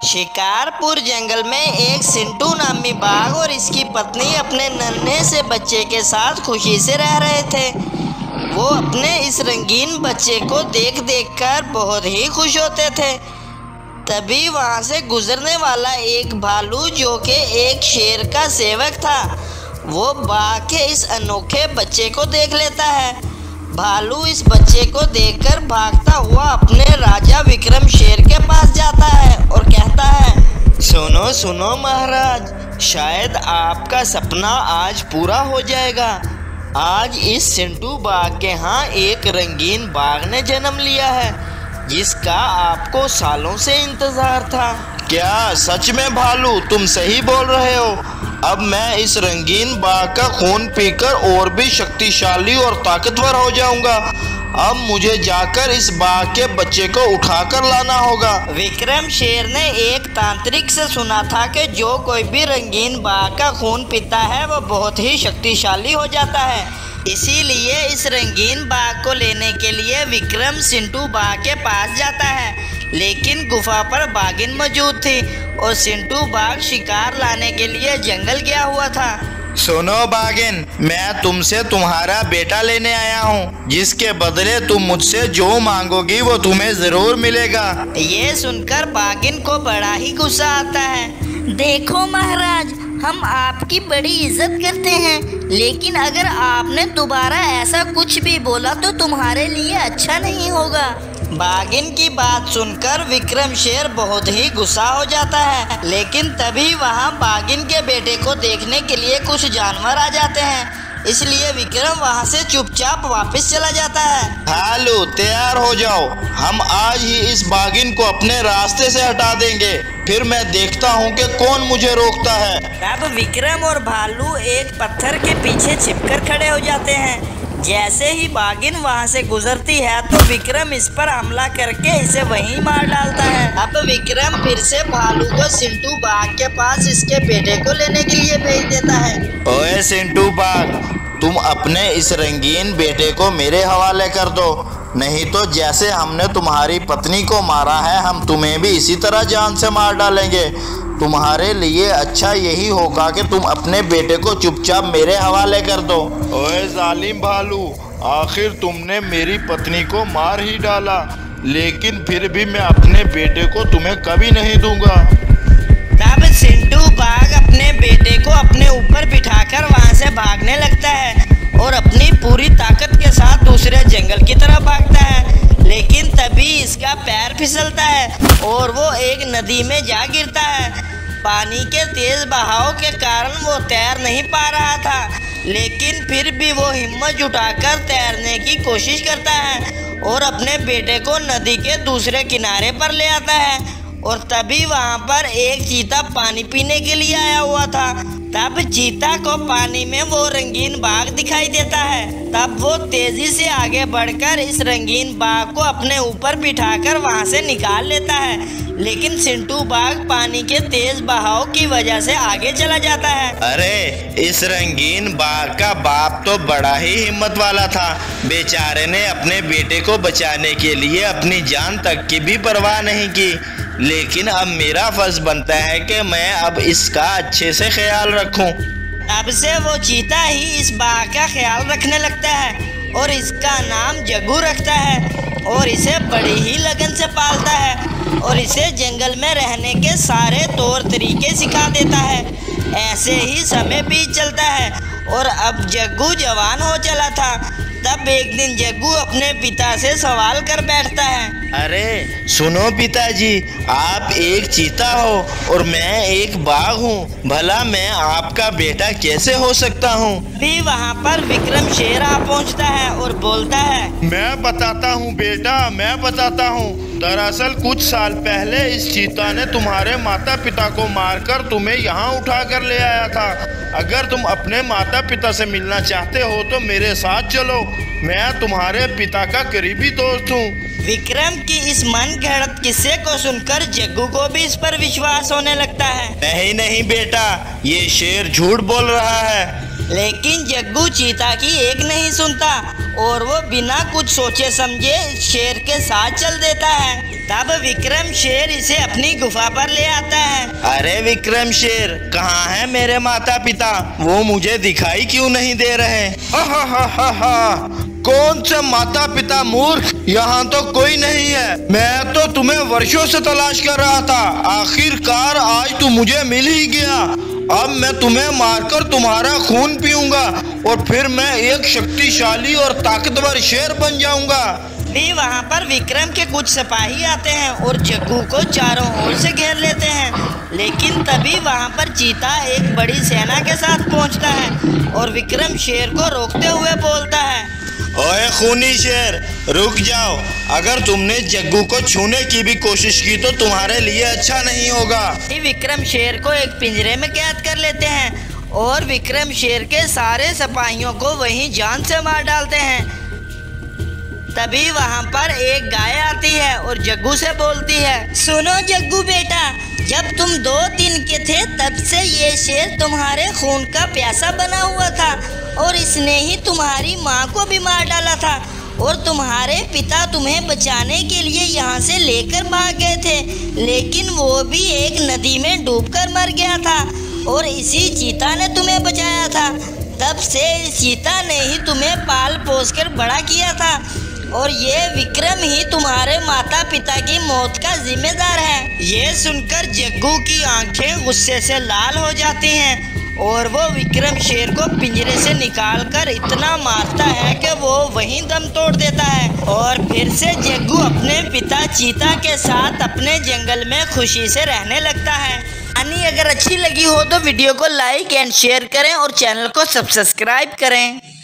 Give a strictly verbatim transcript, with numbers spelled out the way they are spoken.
शिकारपुर जंगल में एक सिंटू नामी बाघ और इसकी पत्नी अपने नन्हे से बच्चे के साथ खुशी से रह रहे थे। वो अपने इस रंगीन बच्चे को देख देख कर बहुत ही खुश होते थे। तभी वहाँ से गुजरने वाला एक भालू जो कि एक शेर का सेवक था, वो बाघ के इस अनोखे बच्चे को देख लेता है। भालू इस बच्चे को देखकर भागता हुआ अपने राजा विक्रम शेर के पास जाता है और कहता है, सुनो सुनो महाराज, शायद आपका सपना आज पूरा हो जाएगा। आज इस सिंटू बाघ के यहाँ एक रंगीन बाघ ने जन्म लिया है, जिसका आपको सालों से इंतजार था। क्या सच में भालू, तुम सही बोल रहे हो? अब मैं इस रंगीन बाघ का खून पीकर और भी शक्तिशाली और ताकतवर हो जाऊंगा। अब मुझे जाकर इस बाघ के बच्चे को उठाकर लाना होगा। विक्रम शेर ने एक तांत्रिक से सुना था कि जो कोई भी रंगीन बाघ का खून पीता है वो बहुत ही शक्तिशाली हो जाता है। इसीलिए इस रंगीन बाघ को लेने के लिए विक्रम सिंटू बाघ के पास जाता है, लेकिन गुफा पर बाघिन मौजूद थी और सिंटू बाघ शिकार लाने के लिए जंगल गया हुआ था। सुनो बाघिन, मैं तुमसे तुम्हारा बेटा लेने आया हूँ, जिसके बदले तुम मुझसे जो मांगोगी वो तुम्हें जरूर मिलेगा। ये सुनकर बाघिन को बड़ा ही गुस्सा आता है। देखो महाराज, हम आपकी बड़ी इज्जत करते हैं, लेकिन अगर आपने दोबारा ऐसा कुछ भी बोला तो तुम्हारे लिए अच्छा नहीं होगा। बाघिन की बात सुनकर विक्रम शेर बहुत ही गुस्सा हो जाता है, लेकिन तभी वहाँ बाघिन के बेटे को देखने के लिए कुछ जानवर आ जाते हैं। इसलिए विक्रम वहाँ से चुपचाप वापस चला जाता है। भालू तैयार हो जाओ, हम आज ही इस बाघिन को अपने रास्ते से हटा देंगे, फिर मैं देखता हूँ कि कौन मुझे रोकता है। तब विक्रम और भालू एक पत्थर के पीछे छिपकर खड़े हो जाते हैं। जैसे ही बाघिन वहाँ से गुजरती है तो विक्रम इस पर हमला करके इसे वहीं मार डालता है। अब विक्रम फिर से भालू को सिंटू बाघ के पास इसके बेटे को लेने के लिए भेज देता है। ओए सिंटू बाघ, तुम अपने इस रंगीन बेटे को मेरे हवाले कर दो, नहीं तो जैसे हमने तुम्हारी पत्नी को मारा है हम तुम्हें भी इसी तरह जान से मार डालेंगे। तुम्हारे लिए अच्छा यही होगा कि तुम अपने बेटे को चुपचाप मेरे हवाले कर दो। ओए जालिम भालू, आखिर तुमने मेरी पत्नी को मार ही डाला, लेकिन फिर भी मैं अपने बेटे को तुम्हें कभी नहीं दूंगा। तब सिंटू बाघ अपने बेटे को अपने ऊपर बिठाकर वहां से भागने लगता है और अपनी पूरी ताकत के साथ दूसरे जंगल की तरफ भागता है। लेकिन तभी इसका पैर फिसलता है और वो एक नदी में जा गिरता है। पानी के तेज बहाव के कारण वो तैर नहीं पा रहा था, लेकिन फिर भी वो हिम्मत जुटाकर तैरने की कोशिश करता है और अपने बेटे को नदी के दूसरे किनारे पर ले आता है। और तभी वहाँ पर एक चीता पानी पीने के लिए आया हुआ था। तब चीता को पानी में वो रंगीन बाघ दिखाई देता है। तब वो तेजी से आगे बढ़कर इस रंगीन बाघ को अपने ऊपर बिठाकर वहाँ से निकाल लेता है, लेकिन सिंटू बाघ पानी के तेज बहाव की वजह से आगे चला जाता है। अरे इस रंगीन बाघ का बाप तो बड़ा ही हिम्मत वाला था। बेचारे ने अपने बेटे को बचाने के लिए अपनी जान तक की भी परवाह नहीं की। लेकिन अब मेरा फर्ज बनता है कि मैं अब इसका अच्छे से ख्याल रखूं। अब से वो चीता ही इस बाघ का ख्याल रखने लगता है और इसका नाम जग्गू रखता है और इसे बड़ी ही लगन से पालता है और इसे जंगल में रहने के सारे तौर तरीके सिखा देता है। ऐसे ही समय बीत चलता है और अब जग्गू जवान हो चला था। तब एक दिन जग्गू अपने पिता से सवाल कर बैठता है। अरे सुनो पिताजी, आप एक चीता हो और मैं एक बाघ हूँ, भला मैं आपका बेटा कैसे हो सकता हूँ? भी वहाँ पर विक्रम शेर आ पहुँचता है और बोलता है, मैं बताता हूँ बेटा, मैं बताता हूँ। दरअसल कुछ साल पहले इस चीता ने तुम्हारे माता पिता को मारकर तुम्हें यहाँ उठा कर ले आया था। अगर तुम अपने माता पिता से मिलना चाहते हो तो मेरे साथ चलो, मैं तुम्हारे पिता का करीबी दोस्त हूँ। विक्रम की इस मन घड़त किस्से को सुनकर जग्गू को भी इस पर विश्वास होने लगता है। नहीं नहीं बेटा, ये शेर झूठ बोल रहा है। लेकिन जग्गू चीता की एक नहीं सुनता और वो बिना कुछ सोचे समझे शेर के साथ चल देता है। तब विक्रम शेर इसे अपनी गुफा पर ले आता है। अरे विक्रम शेर, कहाँ है मेरे माता पिता? वो मुझे दिखाई क्यों नहीं दे रहे? हा हा हा हा हा। कौन से माता पिता मूर्ख, यहाँ तो कोई नहीं है। मैं तो तुम्हें वर्षों से तलाश कर रहा था, आखिरकार आज तू मुझे मिल ही गया। अब मैं तुम्हें मारकर तुम्हारा खून पीऊंगा और फिर मैं एक शक्तिशाली और ताकतवर शेर बन जाऊंगा। भी वहाँ पर विक्रम के कुछ सिपाही आते हैं और जग्गू को चारों ओर से घेर लेते हैं। लेकिन तभी वहाँ पर चीता एक बड़ी सेना के साथ पहुँचता है और विक्रम शेर को रोकते हुए बोलता है, ओए खूनी शेर, रुक जाओ। अगर तुमने जग्गू को छूने की भी कोशिश की तो तुम्हारे लिए अच्छा नहीं होगा। विक्रम शेर को एक पिंजरे में कैद कर लेते हैं और विक्रम शेर के सारे सिपाहियों को वहीं जान से मार डालते हैं। तभी वहाँ पर एक गाय आती है और जग्गू से बोलती है, सुनो जग्गू बेटा, जब तुम दो दिन के थे तब से ये शेर तुम्हारे खून का प्यासा बना हुआ था और इसने ही तुम्हारी माँ को भी मार डाला था और तुम्हारे पिता तुम्हें बचाने के लिए यहाँ से लेकर भाग गए थे, लेकिन वो भी एक नदी में डूबकर मर गया था और इसी चीता ने तुम्हें बचाया था। तब से इस चीता ने ही तुम्हें पाल पोस कर बड़ा किया था और ये विक्रम ही तुम्हारे माता पिता की मौत का जिम्मेदार है। ये सुनकर जग्गू की आंखें गुस्से से लाल हो जाती हैं और वो विक्रम शेर को पिंजरे से निकालकर इतना मारता है कि वो वहीं दम तोड़ देता है और फिर से जग्गू अपने पिता चीता के साथ अपने जंगल में खुशी से रहने लगता है। कहानी अगर अच्छी लगी हो तो वीडियो को लाइक एंड शेयर करें और चैनल को सब्सक्राइब करें।